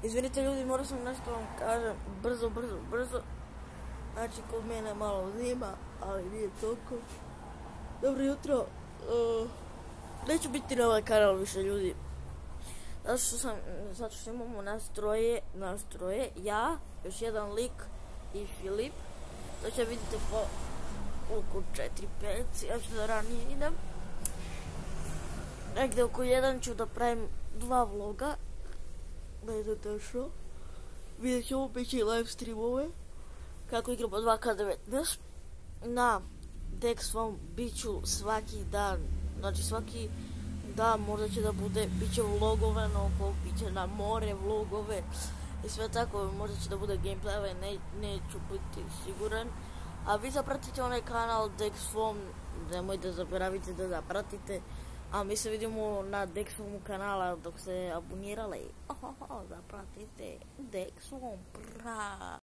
Izvinite ljudi, morao sam nešto vam kažem, brzo. Znači, kod mene malo zima, ali nije toliko. Dobro jutro. Neću biti na ovaj kanal više ljudi. Zato što imamo nastroje, ja, još jedan lik i Filip. To će vidite po oko 4-5, ja ću da ranije idem. Negde oko 1 ću da pravim 2 vloga. Da je to točno. Vidjet ćemo, bit će i live streamove. Kako igram po 2K19. Na Dexfom bit ću svaki dan. Znači svaki dan možda će da bude, bit će vlogove na oko, bit će na more vlogove. I sve tako, možda će da bude gameplayove, neću biti siguran. A vi zapratite onaj kanal Dexfom, nemojte zaboravite da zapratite. A mi se vidimo na Dexfomu kanala dok se abonirali. Zapratite Dexfom.